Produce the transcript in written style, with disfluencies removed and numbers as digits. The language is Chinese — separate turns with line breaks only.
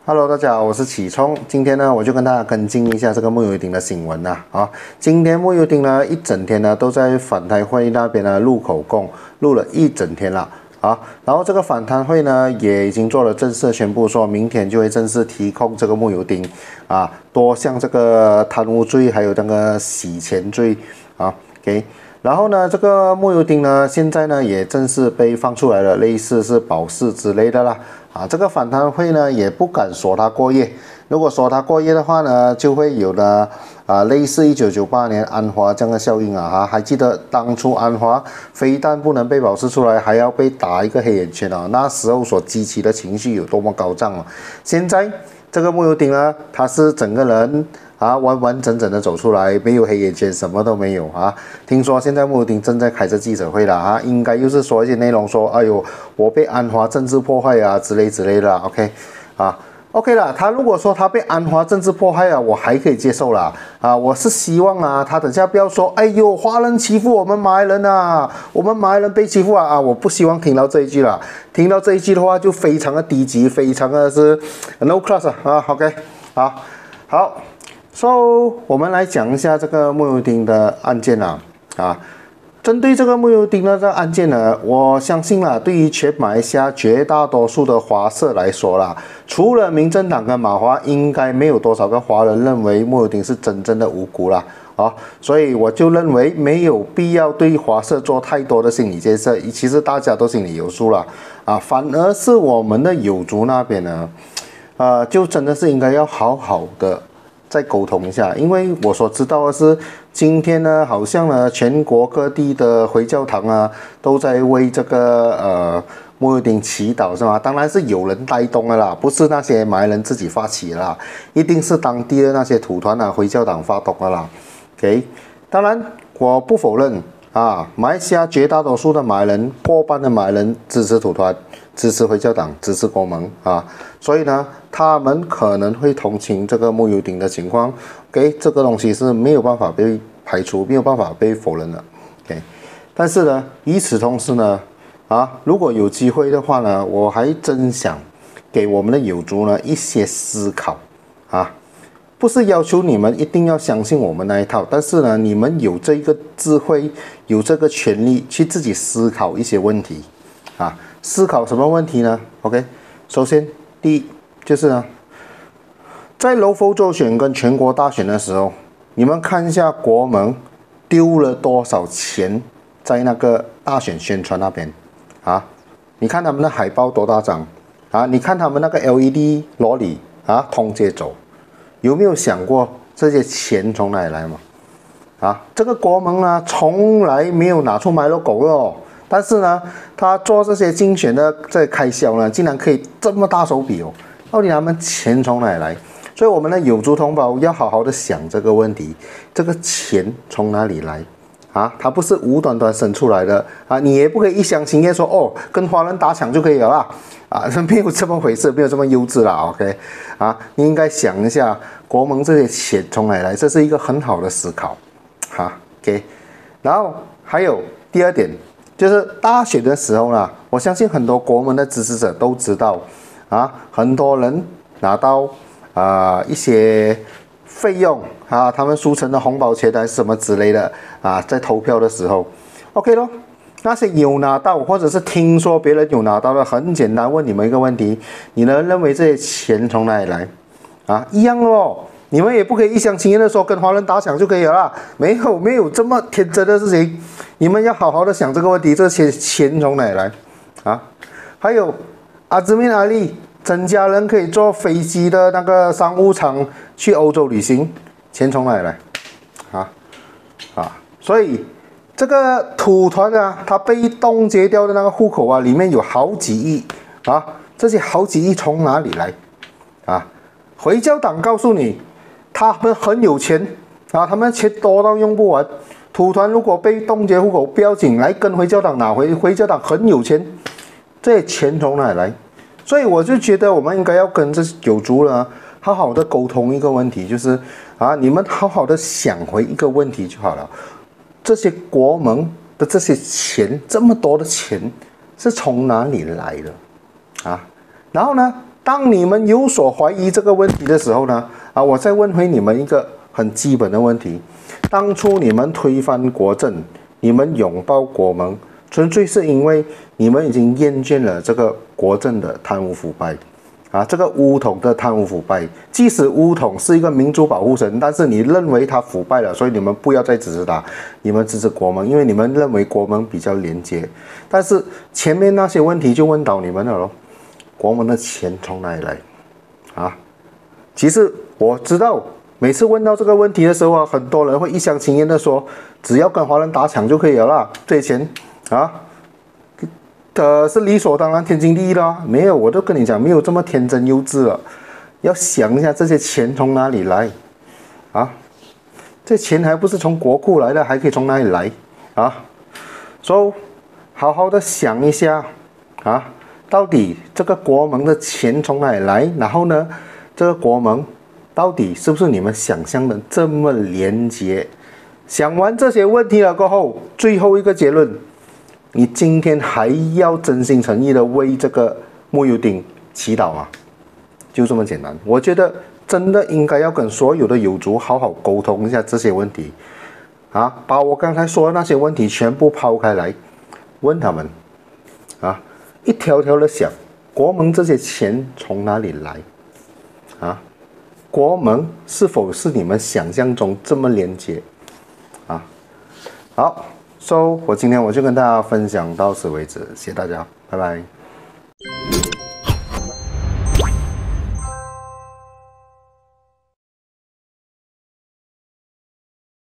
Hello，大家好，我是启聪。今天呢，我就跟大家跟进一下这个慕尤丁的新闻啦。今天慕尤丁呢一整天呢都在反贪会那边呢录口供，录了一整天了。然后这个反贪会呢也已经做了正式宣布，说明天就会正式提控这个慕尤丁多项这个贪污罪，还有那个洗钱罪OK。然后呢，这个慕尤丁呢，现在呢也正式被放出来了，类似是保释之类的啦。这个反贪会呢也不敢说他过夜，如果说他过夜的话呢，就会有了类似1998年安华这样的效应还记得当初安华非但不能被保释出来，还要被打一个黑眼圈那时候所激起的情绪有多么高涨现在这个慕尤丁呢，他是整个人完完整整的走出来，没有黑眼圈，什么都没有听说现在慕尤丁正在开着记者会了应该又是说一些内容，说哎呦，我被安华政治迫害之类的 OK 啦，他如果说他被安华政治迫害我还可以接受啦我是希望他等下不要说哎呦，华人欺负我们马来人我们马来人被欺负我不希望听到这一句啦，听到这一句的话就非常的低级，非常的是 no class OK 好，So 我们来讲一下这个慕尤丁的案件针对这个慕尤丁的这个案件呢，我相信对于全马来西亚绝大多数的华社来说除了民政党跟马华，应该没有多少个华人认为慕尤丁是真正的无辜所以我就认为没有必要对华社做太多的心理建设，其实大家都心里有数反而是我们的友族那边呢，就真的是应该要好好的再沟通一下，因为我所知道的是，今天呢，好像呢，全国各地的回教堂都在为这个慕尤丁祈祷，是吗？当然是有人带动的啦，不是那些马来人自己发起的啦，一定是当地的那些土团回教党发动的啦。OK， 当然我不否认马来西亚绝大多数的马来人，过半的马来人支持土团，支持回教党，支持国盟所以呢，他们可能会同情这个慕尤丁的情况。OK， 这个东西是没有办法被排除，没有办法被否认的。OK， 但是呢，与此同时呢，如果有机会的话呢，我还真想给我们的友族呢一些思考不是要求你们一定要相信我们那一套，但是呢，你们有这个智慧，有这个权利去自己思考一些问题思考什么问题呢 ？OK， 首先第一就是呢，在柔佛州选跟全国大选的时候，你们看一下国盟丢了多少钱在那个大选宣传那边你看他们的海报多大张你看他们那个 LED 罗里通街走，有没有想过这些钱从哪里来嘛？这个国盟从来没有拿出买 logo 的但是呢，他做这些竞选的这开销呢，竟然可以这么大手笔到底他们钱从哪里来？所以我们的友族同胞要好好的想这个问题，这个钱从哪里来它不是无端端生出来的你也不可以一厢情愿说跟华人打抢就可以了没有这么回事，没有这么幼稚啦 OK 你应该想一下国盟这些钱从哪里来，这是一个很好的思考OK。 然后还有第二点，就是大选的时候呢，我相信很多国盟的支持者都知道很多人拿到一些费用他们俗称的红包钱还是什么之类的在投票的时候 OK 咯。那些有拿到或者是听说别人有拿到的，很简单问你们一个问题，你们认为这些钱从哪里来一样咯，你们也不可以一厢情愿的说跟华人打抢就可以了啦，没有这么天真的事情，你们要好好的想这个问题，这些钱从哪里来还有阿兹敏阿里曾家人可以坐飞机的那个商务舱去欧洲旅行，钱从哪里来所以这个土团他被冻结掉的那个户口里面有好几亿这些好几亿从哪里来回教党告诉你他们很有钱他们钱多到用不完，土团如果被冻结户口不要紧，来跟回教党拿回教党很有钱，这些钱从哪里来？所以我就觉得我们应该要跟这友族呢好好的沟通一个问题，就是你们好好的想回一个问题就好了，这些国盟的这些钱，这么多的钱是从哪里来的然后呢， 当你们有所怀疑这个问题的时候呢，我再问回你们一个很基本的问题：当初你们推翻国政，你们拥抱国盟，纯粹是因为你们已经厌倦了这个国政的贪污腐败。这个巫统的贪污腐败，即使巫统是一个民主保护神，但是你认为他腐败了，所以你们不要再支持他，你们支持国盟，因为你们认为国盟比较廉洁。但是前面那些问题就问到你们了咯，国盟的钱从哪里来？其实我知道，每次问到这个问题的时候很多人会一厢情愿的说，只要跟华人打抢就可以了啦，这些钱是理所当然、天经地义的没有，我都跟你讲，没有这么天真幼稚了。要想一下这些钱从哪里来这钱还不是从国库来的，还可以从哪里来所以好好的想一下到底这个国盟的钱从哪里来？然后呢，这个国盟到底是不是你们想象的这么廉洁？想完这些问题了过后，最后一个结论。你今天还要真心诚意的为这个慕尤丁祈祷吗？就这么简单。我觉得真的应该要跟所有的友族好好沟通一下这些问题把我刚才说的那些问题全部抛开来，问他们一条条的想，国盟这些钱从哪里来国盟是否是你们想象中这么廉洁好。我今天就跟大家分享到此为止，谢谢大家，拜拜。